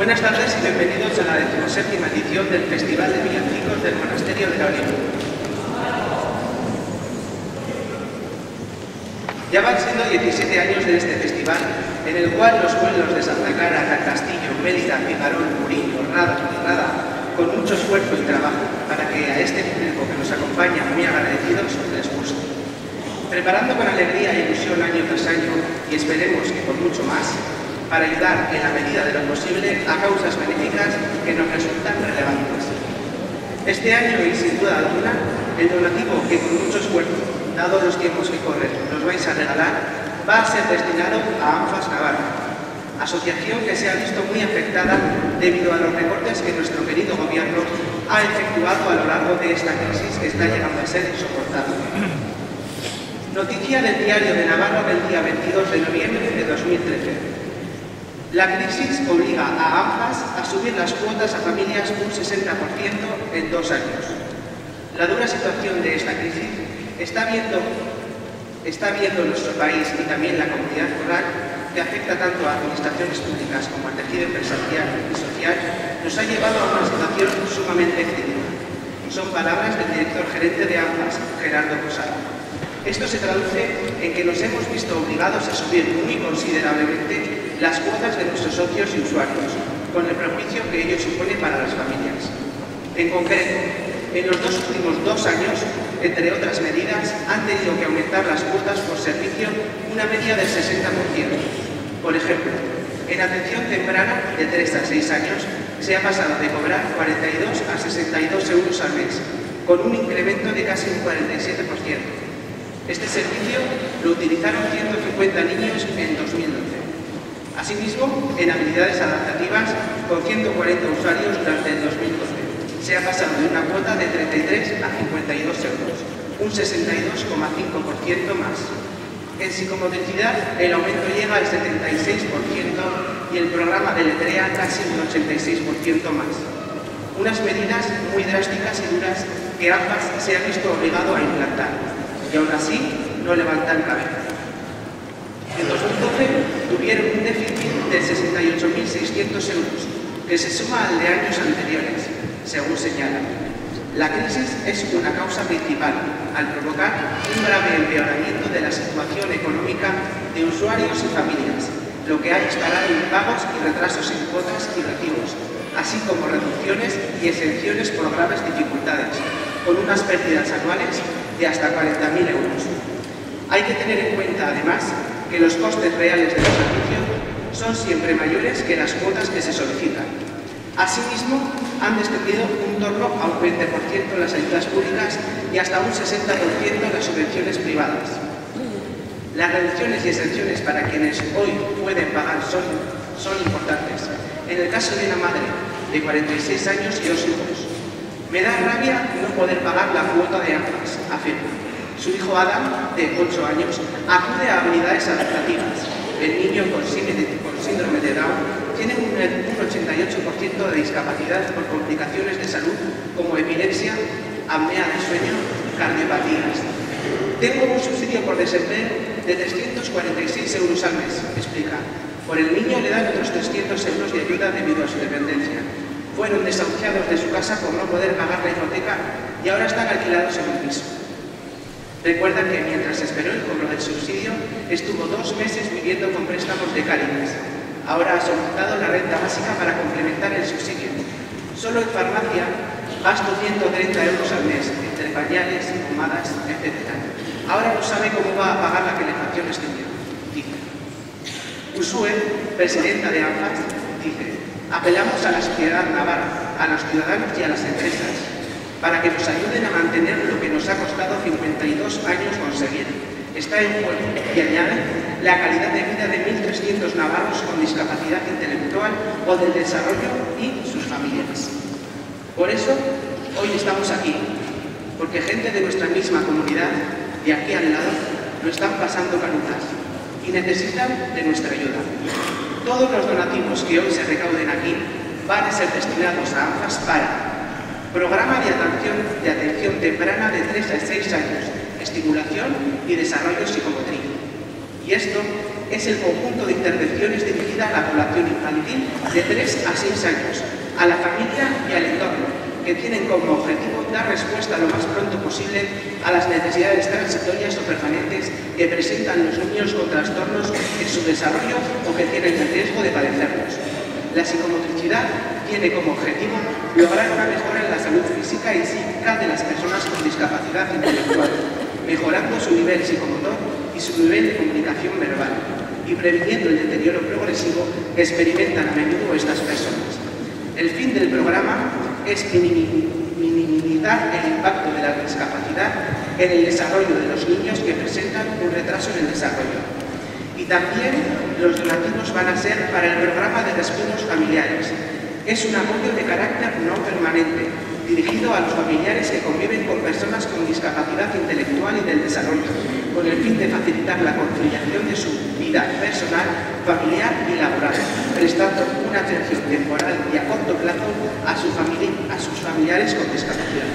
Buenas tardes y bienvenidos a la 17ª edición del Festival de Villancicos del Monasterio de la Oliva. Ya van siendo 17 años de este festival, en el cual los pueblos de Santa Clara, Castillo, Mérida, Figarón, Murillo, Rada, con mucho esfuerzo y trabajo, para que a este público que nos acompaña muy agradecidos les guste. Preparando con alegría y ilusión año tras año, y esperemos que con mucho más, para ayudar en la medida de lo posible a causas benéficas que nos resultan relevantes. Este año, y sin duda alguna, el donativo que con mucho esfuerzo, dados los tiempos que corren, nos vais a regalar, va a ser destinado a ANFAS Navarra, asociación que se ha visto muy afectada debido a los recortes que nuestro querido gobierno ha efectuado a lo largo de esta crisis que está llegando a ser insoportable. Noticia del Diario de Navarra del día 22 de noviembre de 2013. La crisis obliga a ANFAS a subir las cuotas a familias un 60% en 2 años. La dura situación de esta crisis está viendo nuestro país y también la comunidad rural, que afecta tanto a administraciones públicas como al tejido empresarial y social, nos ha llevado a una situación sumamente crítica. Son palabras del director gerente de ANFAS, Gerardo Posada. Esto se traduce en que nos hemos visto obligados a subir muy considerablemente las cuotas de nuestros socios y usuarios, con el perjuicio que ello supone para las familias. En concreto, en los últimos 2 años, entre otras medidas, han tenido que aumentar las cuotas por servicio una media del 60%. Por ejemplo, en atención temprana de 3 a 6 años se ha pasado de cobrar 42 a 62 euros al mes, con un incremento de casi un 47%. Este servicio lo utilizaron 150 niños en 2012. Asimismo, en habilidades adaptativas, con 140 usuarios durante el 2012, se ha pasado de una cuota de 33 a 52 euros, un 62,5% más. En psicomotricidad, el aumento llega al 76% y el programa de letrea casi un 86% más. Unas medidas muy drásticas y duras que ANFAS se ha visto obligado a implantar, y aún así no levantan cabeza. En 2012 tuvieron un déficit de 68.600 euros, que se suma al de años anteriores, según señalan. La crisis es una causa principal, al provocar un grave empeoramiento de la situación económica de usuarios y familias, lo que ha disparado impagos y retrasos en cuotas y recibos, así como reducciones y exenciones por graves dificultades, con unas pérdidas anuales de hasta 40.000 euros. Hay que tener en cuenta, además, que los costes reales del servicio son siempre mayores que las cuotas que se solicitan. Asimismo, han descendido un torno a un 20% las ayudas públicas y hasta un 60% las subvenciones privadas. Las reducciones y exenciones para quienes hoy pueden pagar son importantes. En el caso de una madre de 46 años y 2 hijos, me da rabia no poder pagar la cuota de ANFAS, afirma. Su hijo Adam, de 8 años, acude a habilidades adaptativas. El niño con síndrome de Down tiene un 88% de discapacidad por complicaciones de salud como epilepsia, apnea del sueño, cardiopatías. Tengo un subsidio por desempleo de 346 euros al mes, explica. Por el niño le dan otros 300 euros de ayuda debido a su dependencia. Fueron desahuciados de su casa por no poder pagar la hipoteca y ahora están alquilados en un piso. Recuerda que mientras esperó el cobro del subsidio, estuvo 2 meses viviendo con préstamos de Cáritas. Ahora ha solicitado la renta básica para complementar el subsidio. Solo en farmacia gasto 130 euros al mes, entre pañales, pomadas, etc. Ahora no sabe cómo va a pagar la calefacción este invierno, dice. Usue, presidenta de ANFAS, dice: apelamos a la sociedad navarra, a los ciudadanos y a las empresas, para que nos ayuden a mantener lo que nos ha costado 52 años conseguir. Está en juego, y añade, la calidad de vida de 1.300 navarros con discapacidad intelectual o del desarrollo y sus familias. Por eso, hoy estamos aquí, porque gente de nuestra misma comunidad, de aquí al lado, lo están pasando canutas y necesitan de nuestra ayuda. Todos los donativos que hoy se recauden aquí van a ser destinados a ANFAS para programa de atención temprana de 3 a 6 años, estimulación y desarrollo psicomotriz. Y esto es el conjunto de intervenciones dirigidas dirigida a la población infantil de 3 a 6 años, a la familia y al entorno, que tienen como objetivo dar respuesta lo más pronto posible a las necesidades transitorias o permanentes que presentan los niños con trastornos en su desarrollo o que tienen el riesgo de padecerlos. La psicomotricidad tiene como objetivo lograr una mejora en la salud física y psíquica de las personas con discapacidad intelectual, mejorando su nivel psicomotor y su nivel de comunicación verbal, y previniendo el deterioro progresivo que experimentan a menudo estas personas. El fin del programa es minimizar el impacto de la discapacidad en el desarrollo de los niños que presentan un retraso en el desarrollo. Y también los donativos van a ser para el programa de despidos familiares. Es un apoyo de carácter no permanente, dirigido a los familiares que conviven con personas con discapacidad intelectual y del desarrollo, con el fin de facilitar la conciliación de su vida personal, familiar y laboral, prestando una atención temporal y a corto plazo a sus familiares con discapacidad.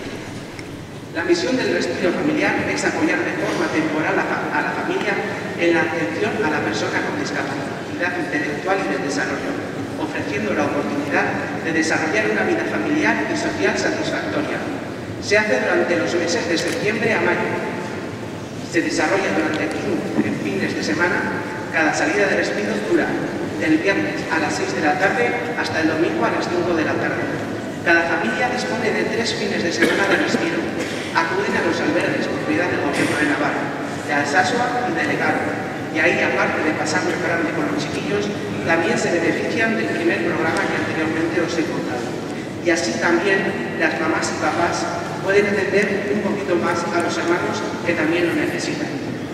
La misión del respiro familiar es apoyar de forma temporal a la familia en la atención a la persona con discapacidad intelectual y del desarrollo, ofreciendo la oportunidad de desarrollar una vida familiar y social satisfactoria. Se hace durante los meses de septiembre a mayo. Se desarrolla durante 15 fines de semana. Cada salida de respiro dura del viernes a las 6 de la tarde hasta el domingo a las 5 de la tarde. Cada familia dispone de 3 fines de semana de respiro. Acuden a los albergues propiedad del Gobierno de Navarra, de Alsasua y de Legado. Y ahí, aparte de pasar muy grande con los chiquillos, también se benefician del primer programa que anteriormente os he contado. Y así también las mamás y papás pueden atender un poquito más a los hermanos que también lo necesitan.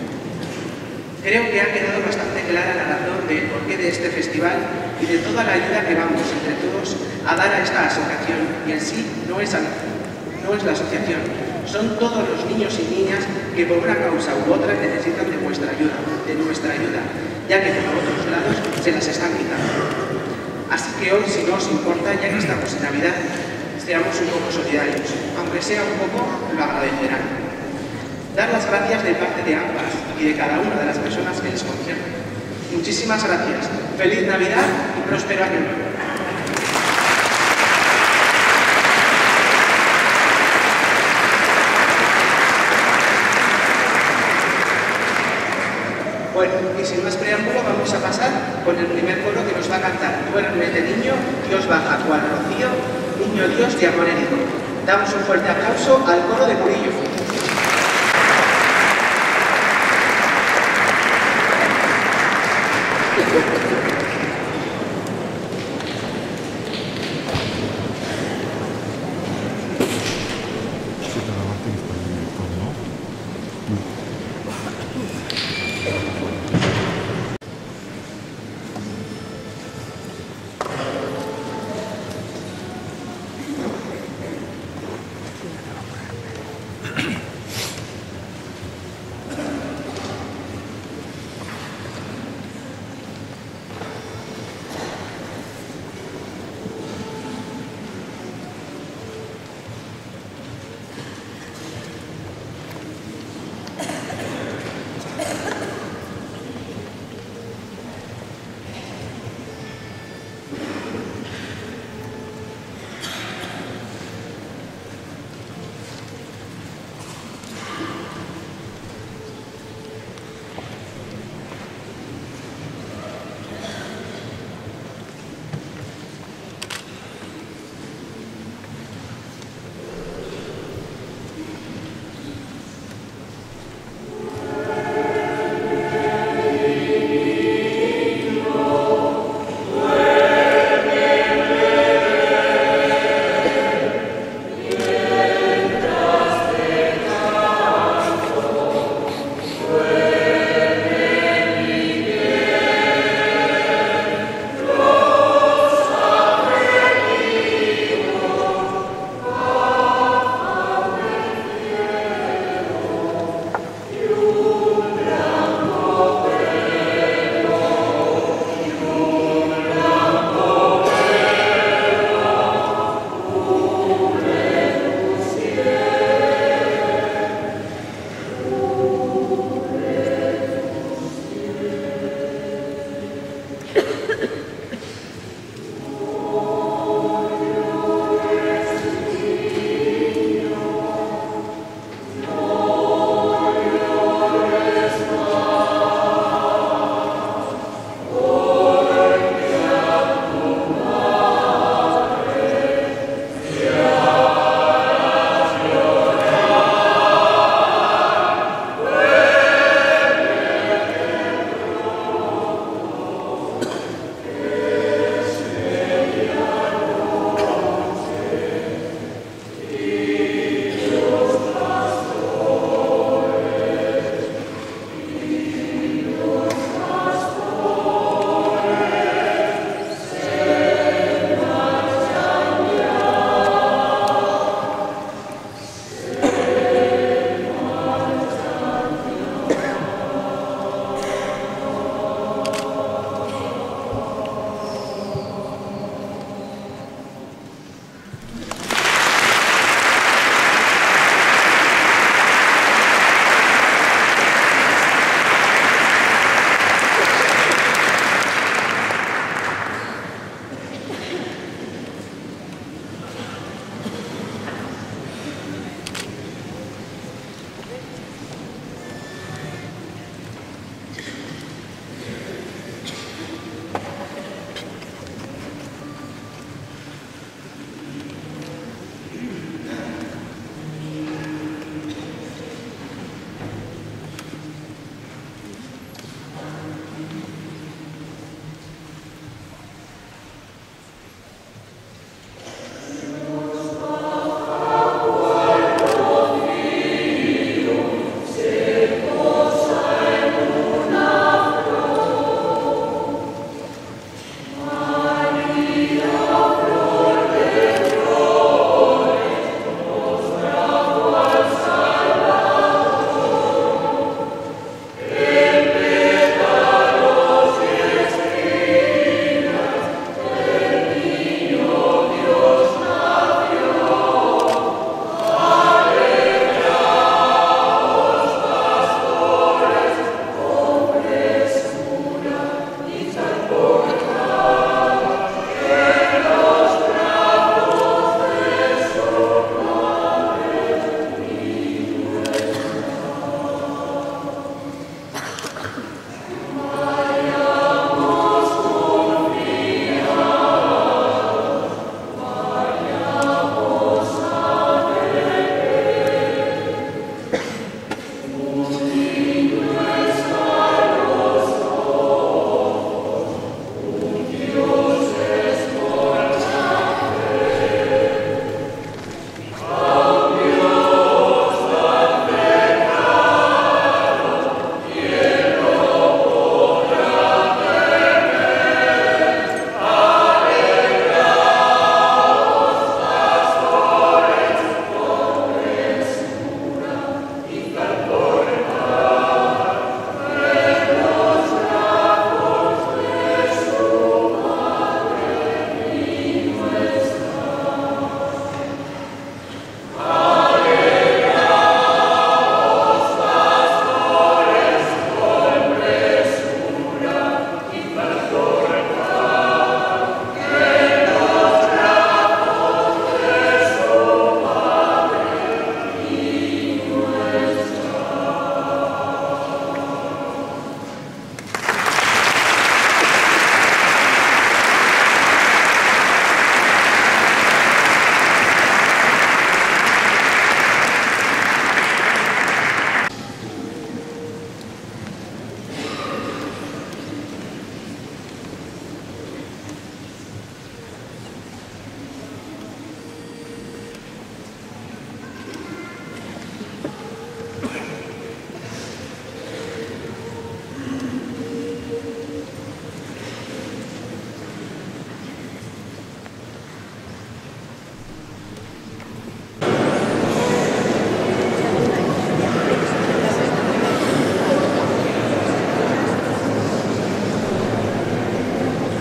Creo que ha quedado bastante clara la razón del porqué de este festival y de toda la ayuda que vamos entre todos a dar a esta asociación. Y en sí no es la asociación, son todos los niños y niñas que por una causa u otra necesitan de nuestra ayuda, ya que por otros lados se las están quitando. Así que hoy, si no os importa, ya que estamos en Navidad, seamos un poco solidarios, aunque sea un poco, lo agradecerán. Dar las gracias de parte de ambas y de cada una de las personas que les conciernen. Muchísimas gracias. Feliz Navidad y próspero año nuevo. Bueno, y sin más preámbulo vamos a pasar con el primer coro que nos va a cantar Duérmete niño, Dios baja cual rocío, niño Dios de amor herido. Damos un fuerte aplauso al coro de Murillo.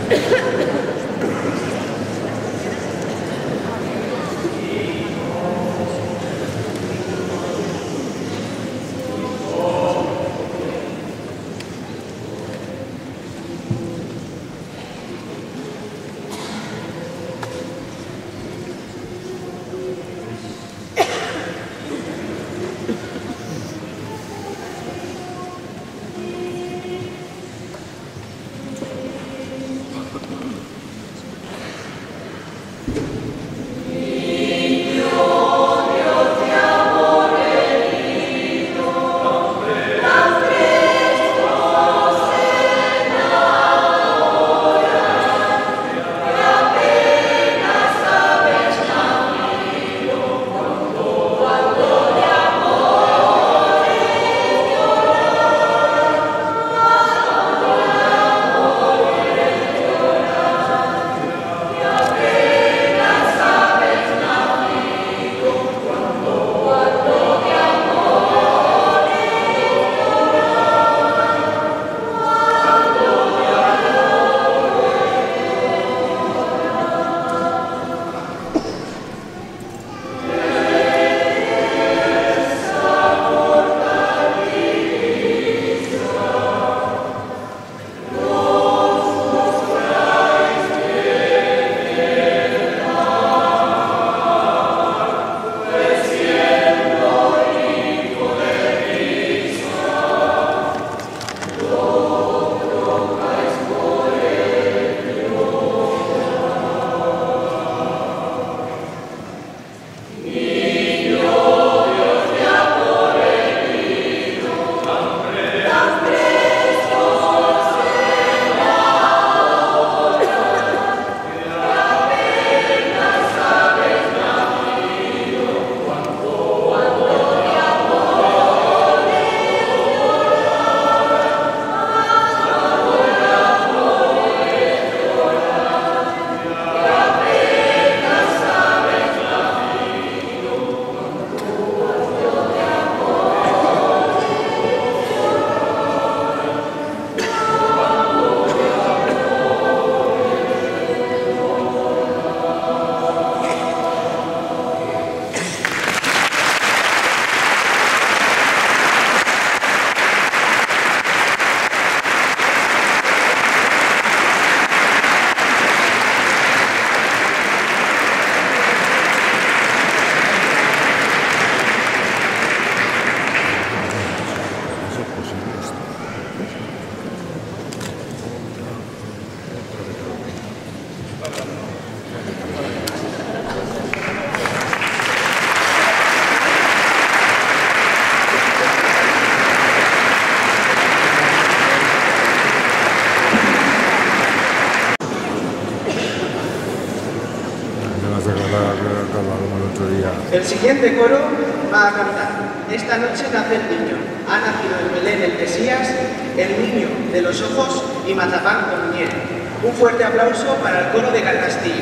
El siguiente coro va a cantar: Esta noche nace el niño, ha nacido en Belén el Mesías, el niño de los ojos y mazapán con miel. Un fuerte aplauso para el coro de Carcastillo.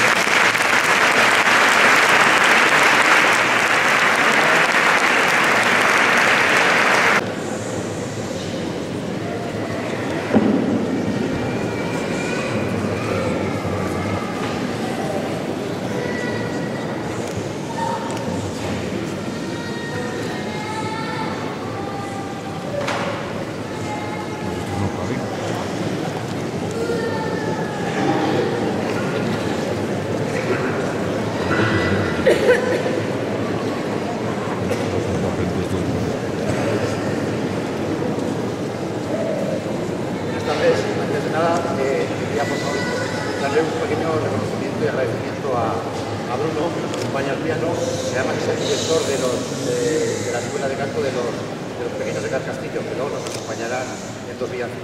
Antes de nada, quería por favor darle un pequeño reconocimiento y agradecimiento a Bruno, que nos acompaña al piano, que además es el director de la Escuela de Canto de los Pequeños de Carcastillo, que luego nos acompañará en 2 días.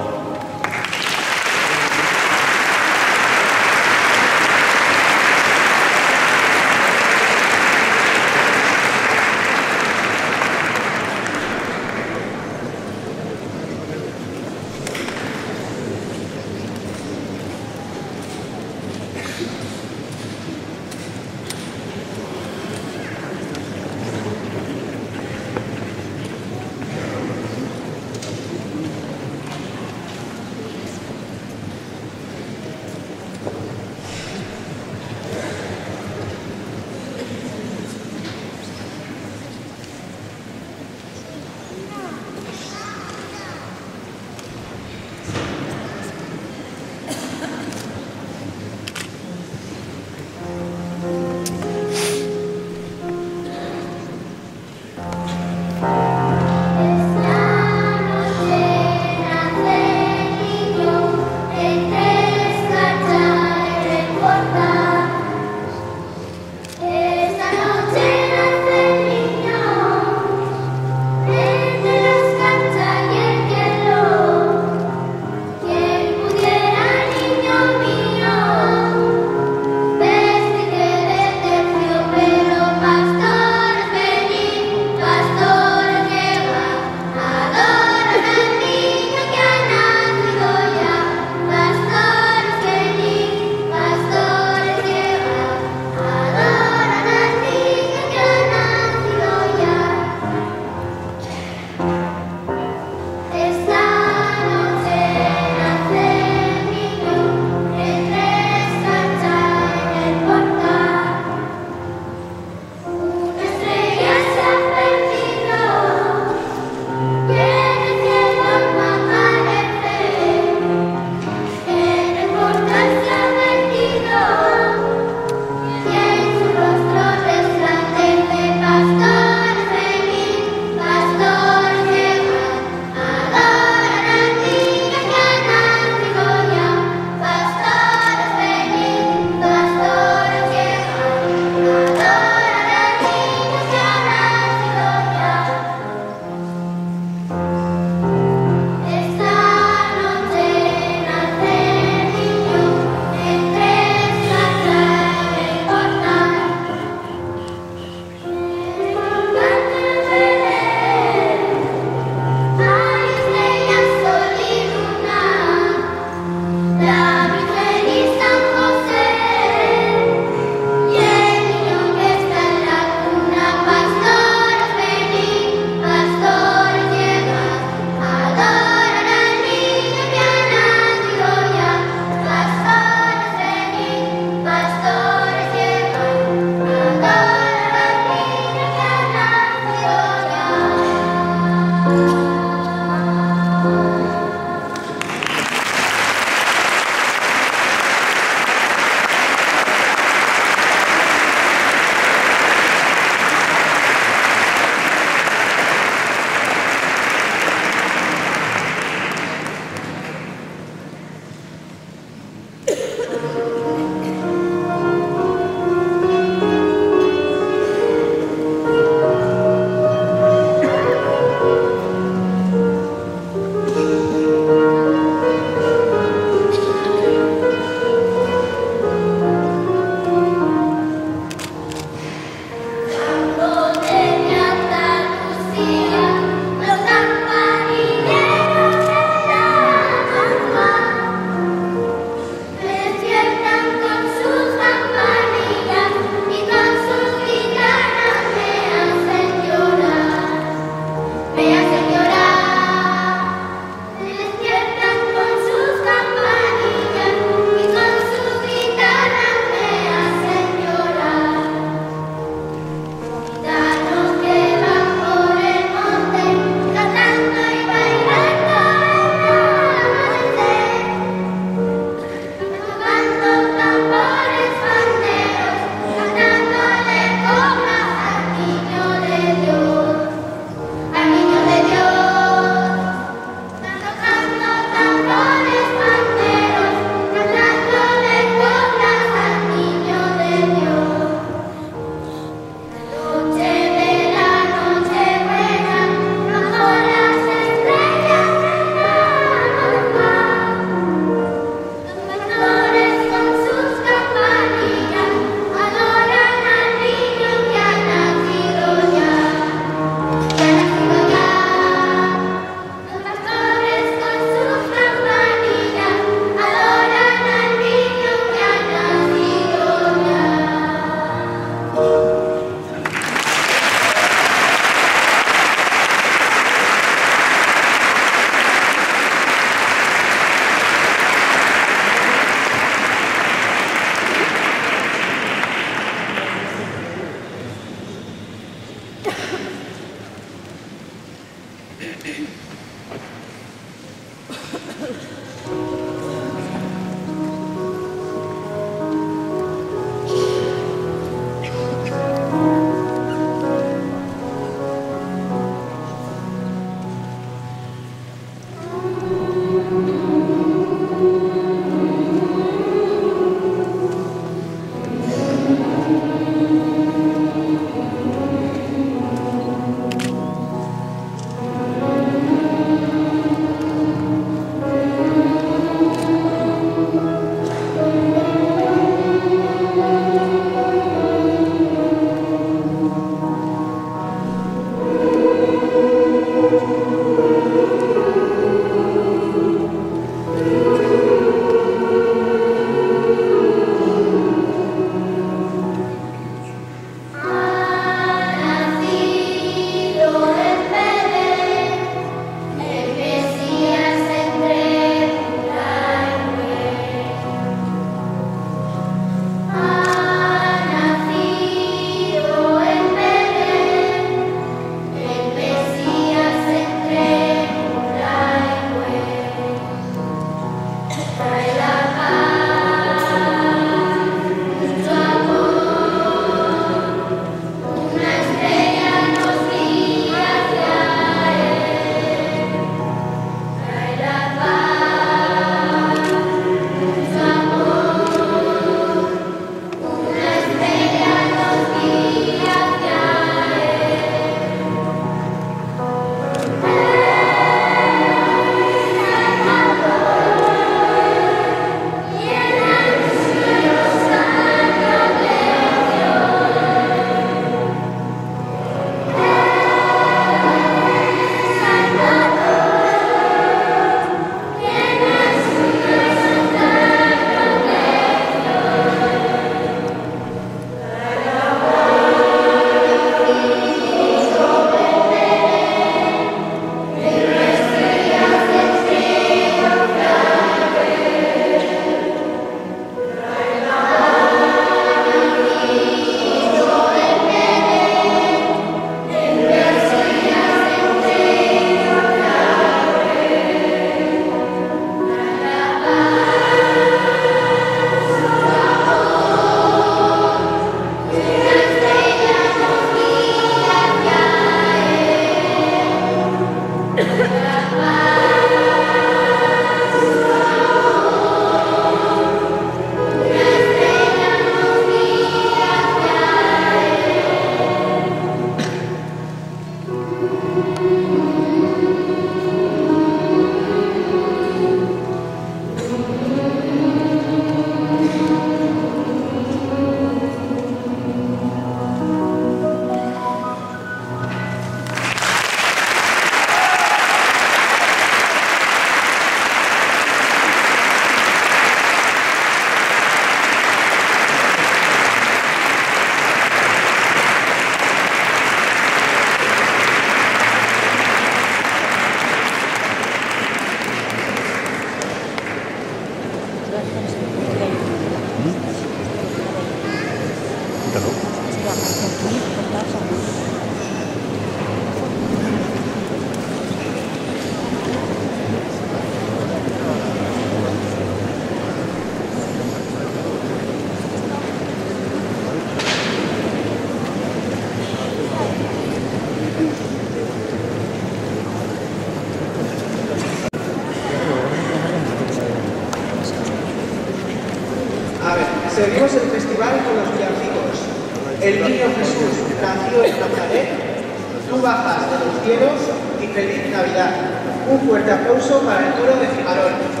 Seguimos el festival con los villancicos. El niño Jesús nació en Nazaret, tú bajas de los cielos y feliz Navidad. Un fuerte aplauso para el coro de Figarol.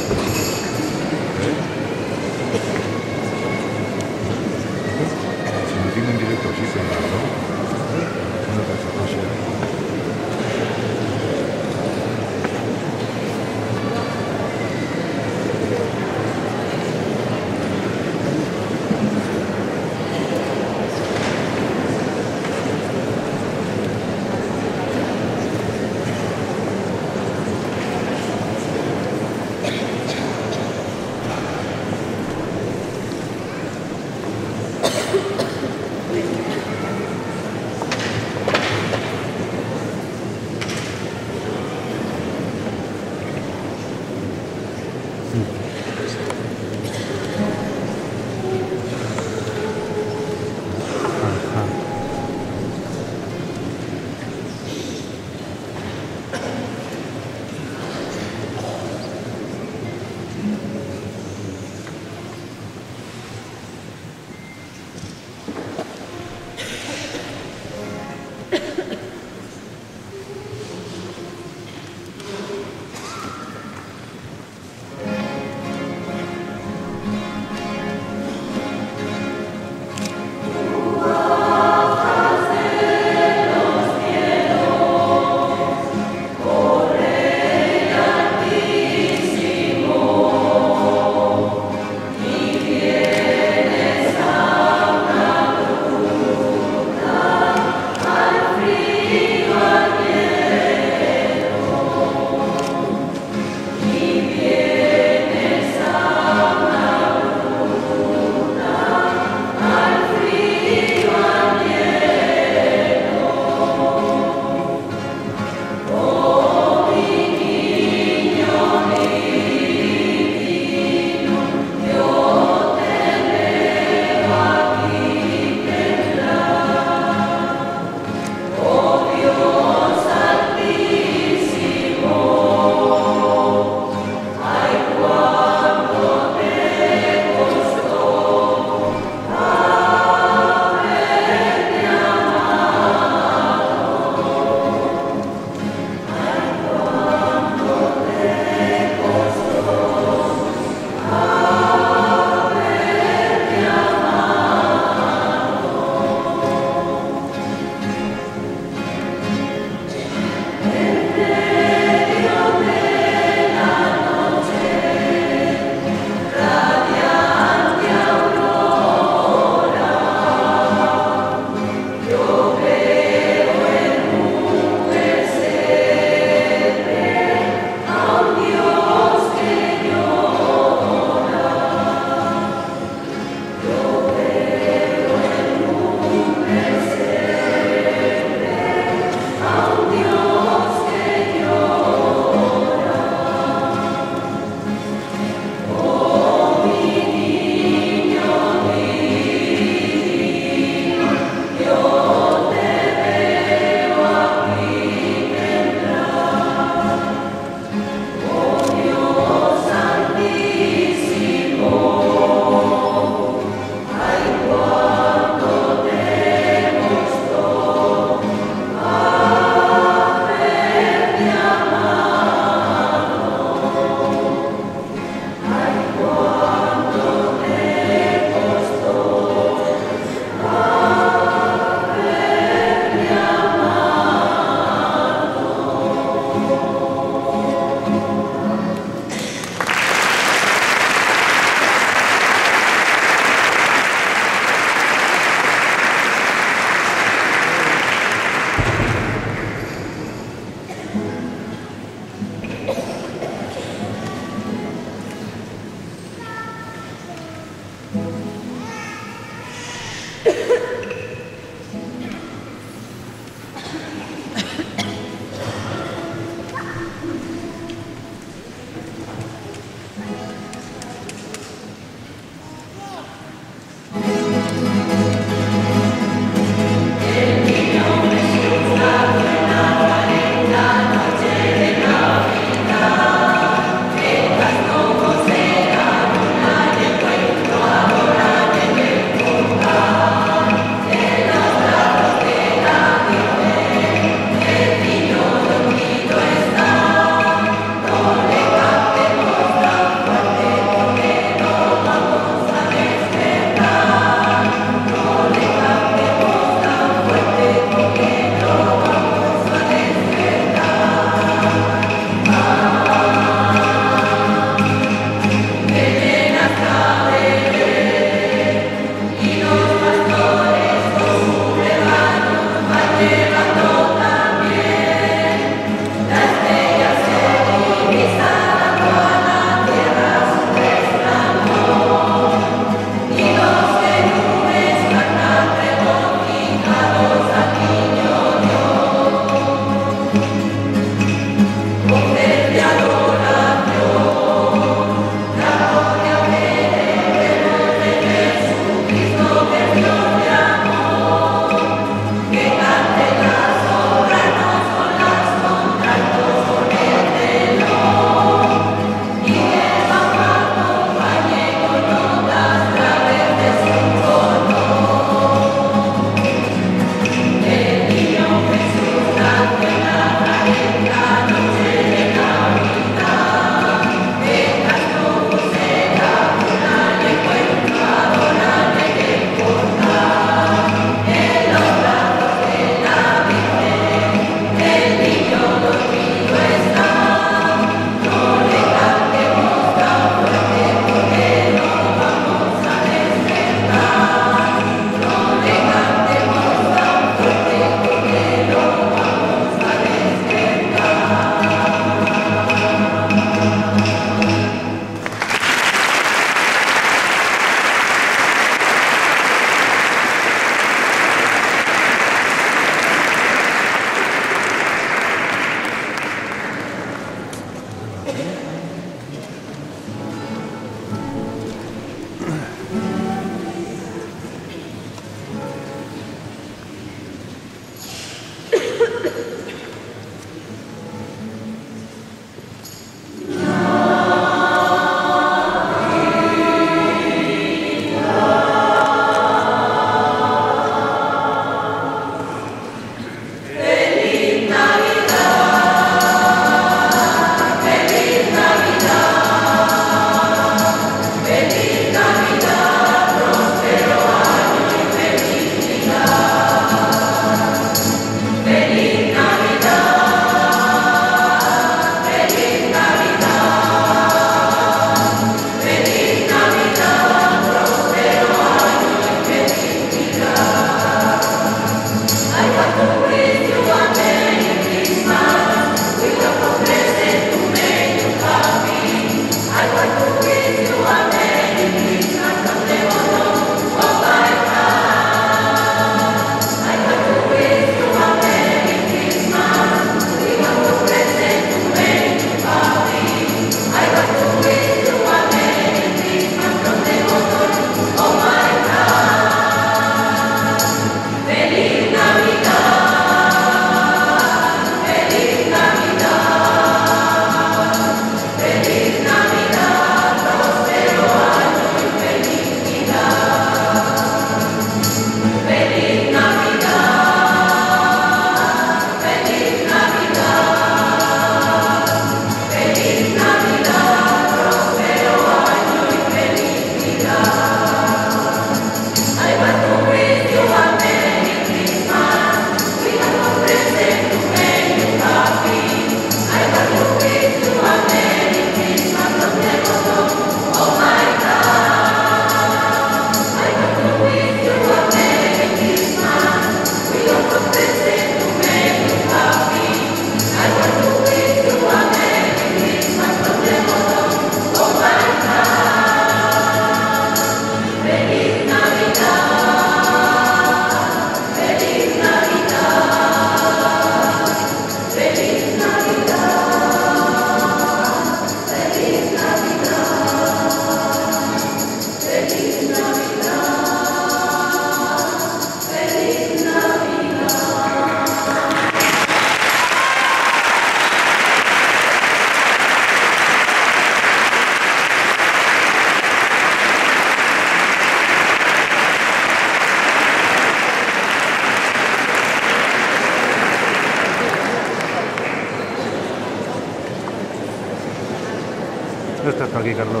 ¿Qué estás tú aquí, Carlos?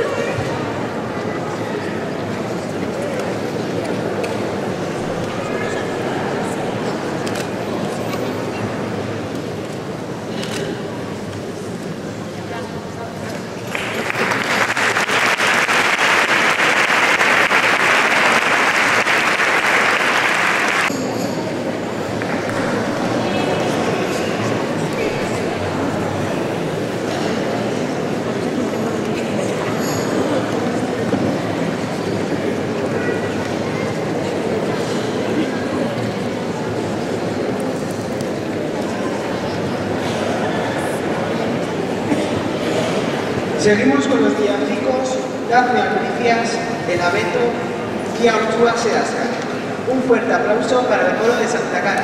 Seguimos con los villancicos Dafne Albricias, El Abeto, Kiauchua Seasca. Un fuerte aplauso para el coro de Santa Cara.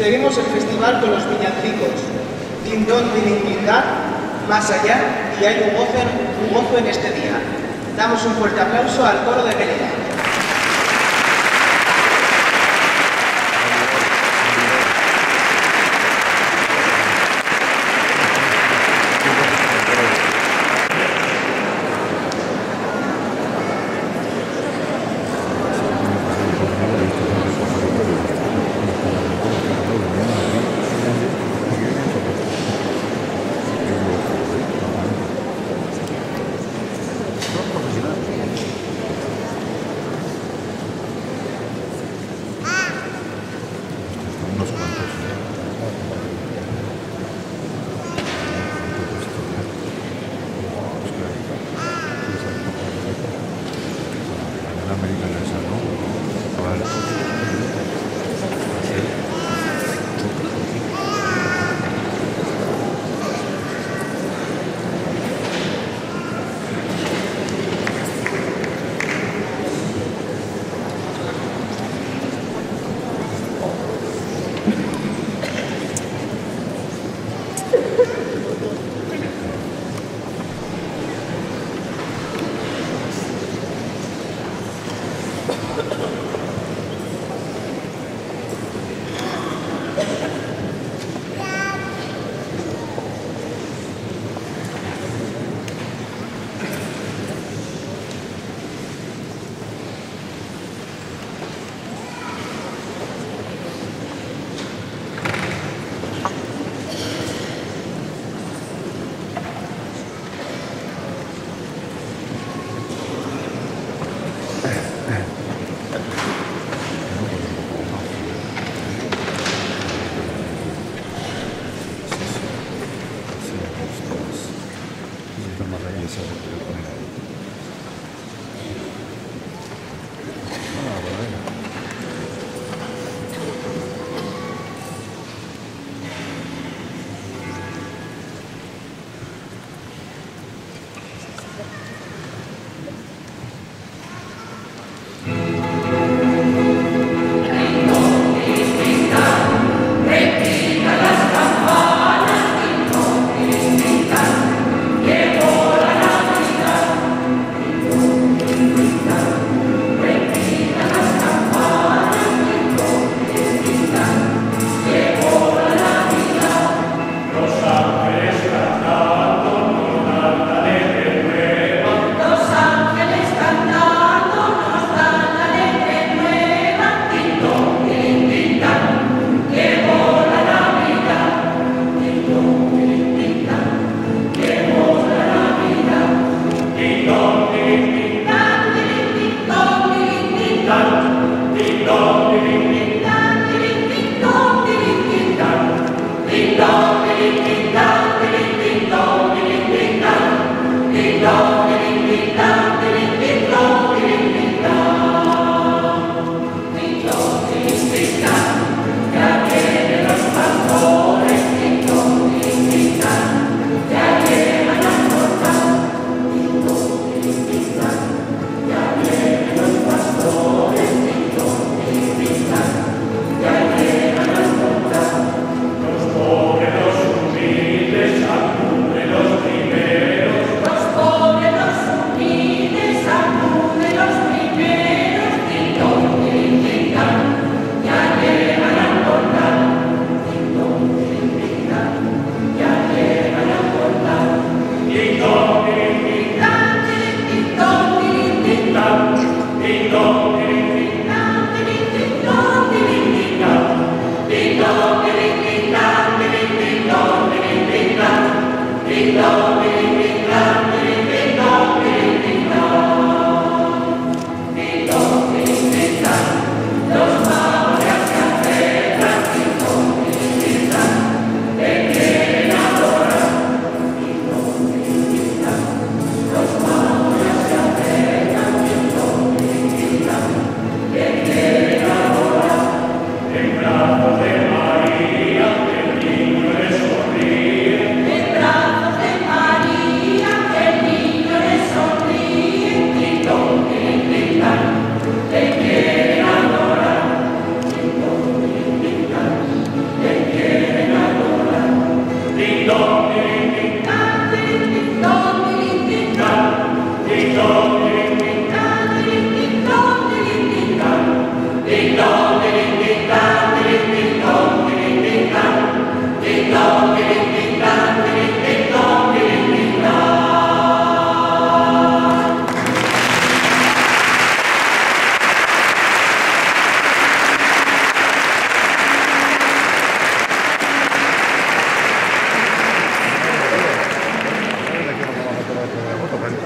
Seguimos el festival con los villancicos. Din don, dignidad, más allá, y hay un gozo en este día. Damos un fuerte aplauso al coro de Mérida.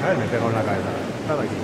caer, me pego en la cabeza. Estaba aquí.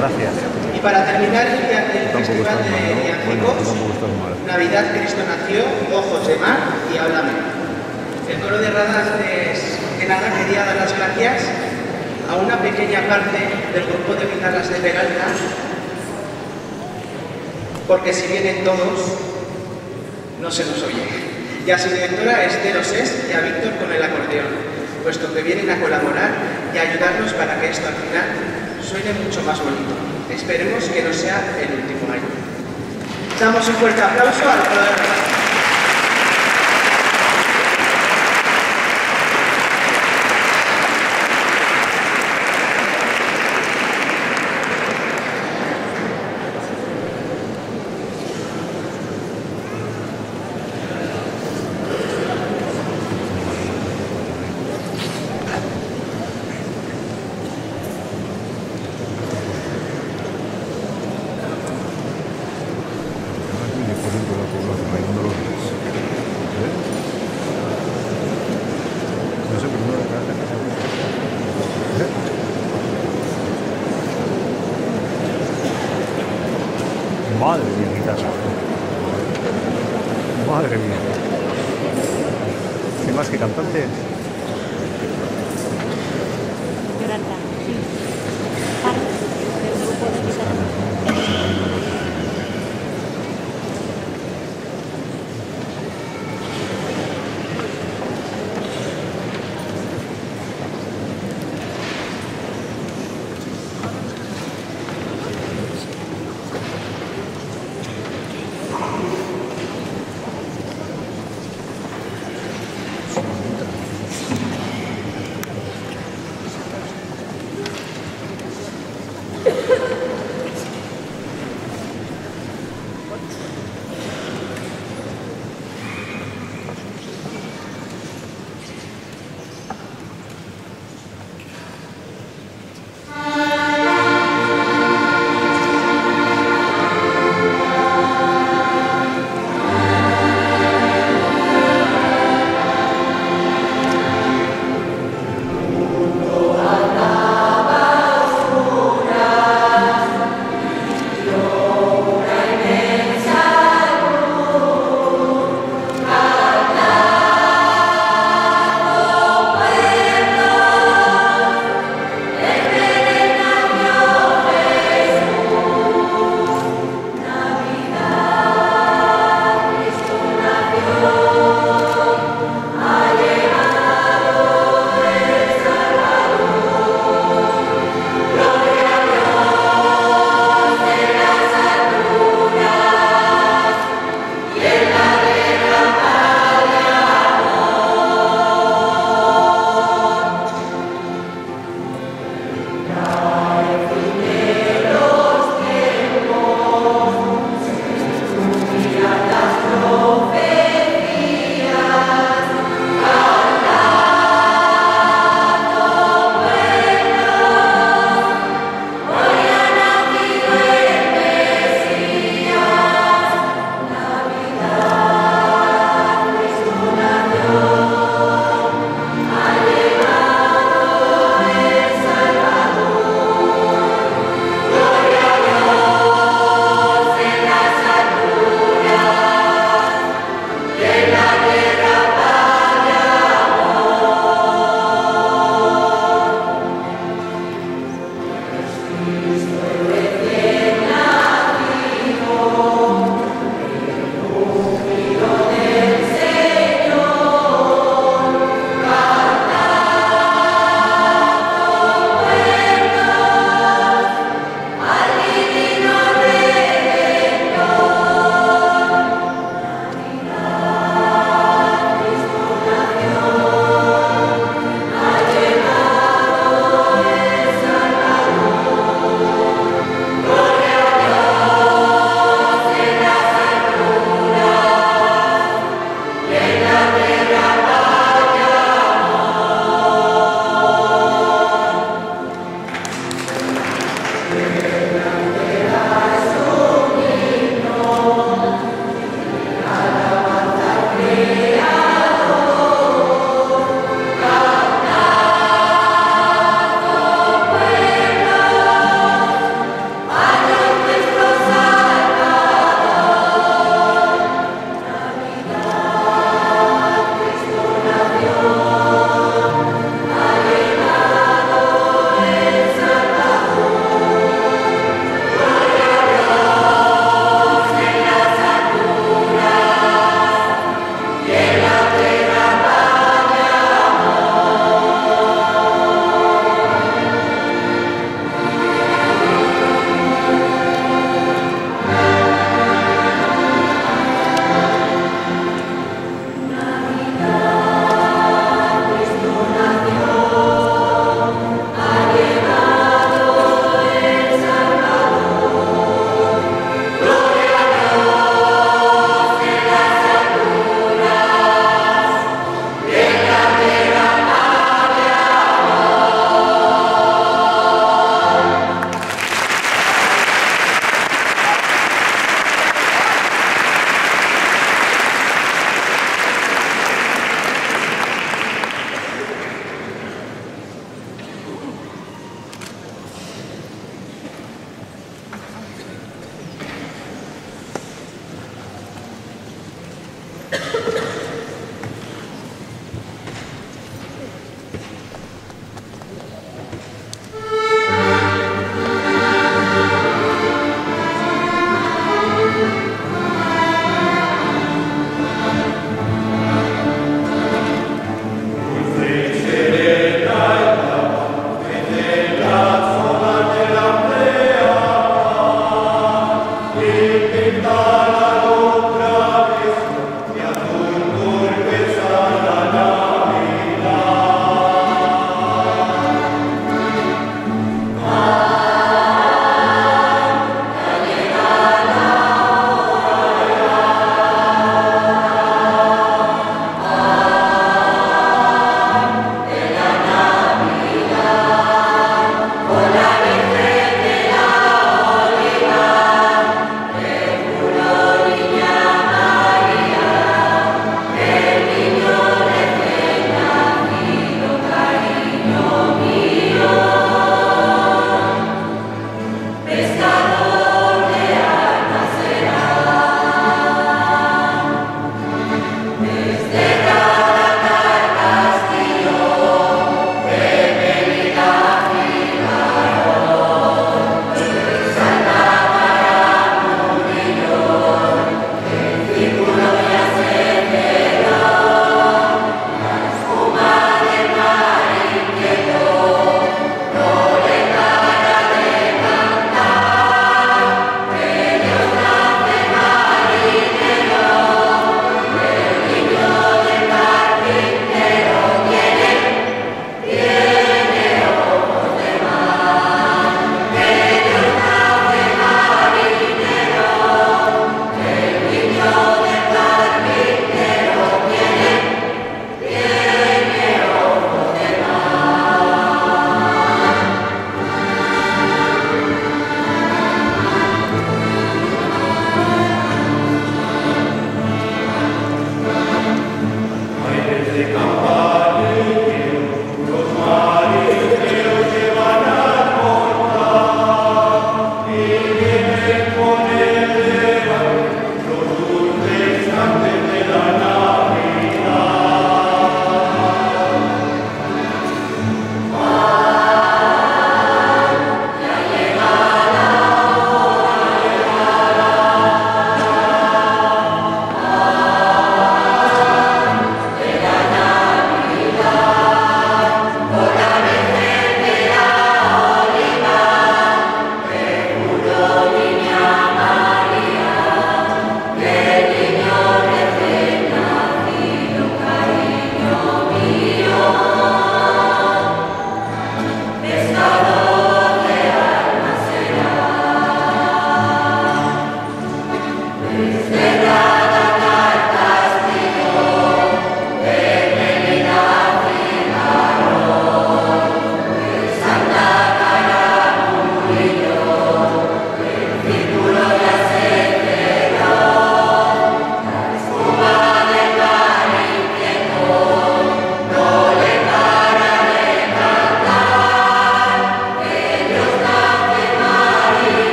Gracias. Y para terminar el Festival de Villancicos, Navidad Cristo nació, Ojos de mar y Háblame. El coro de Rada, antes que nada, quería dar las gracias a una pequeña parte del grupo de guitarras de Peralta, porque si vienen todos, no se nos oye. Y a su directora Esther Osés y a Víctor con el acordeón, puesto que vienen a colaborar y a ayudarnos para que esto al final suene mucho más bonito. Esperemos que no sea el último año. Damos un fuerte aplauso al coro de Rada. Madre mía, guitarra. Madre mía. ¿Qué más que cantante? Yolanda, sí. Parte del grupo de guitarra.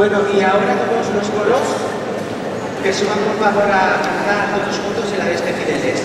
Bueno, y ahora todos los coros que suban por favor a cantar todos juntos en la de este Fideles.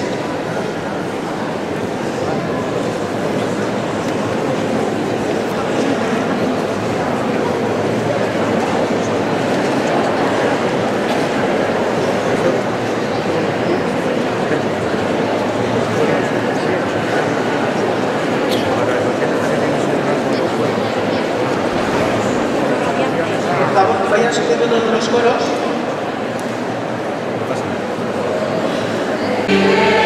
Por favor, vayan subiendo todos los coros.